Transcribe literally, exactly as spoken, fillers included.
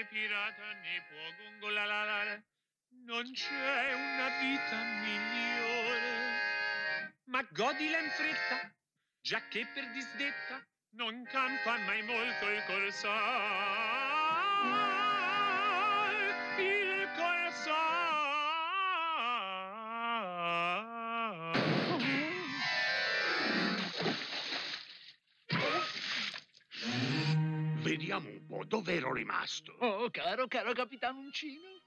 né pirata né può gongolalare. Non c'è una vita migliore. Ma godila in fretta, giacché per disdetta non campa mai molto il corsar. Il corsar. Vediamo un po', dov'ero rimasto? Oh, caro, caro Capitano Uncino.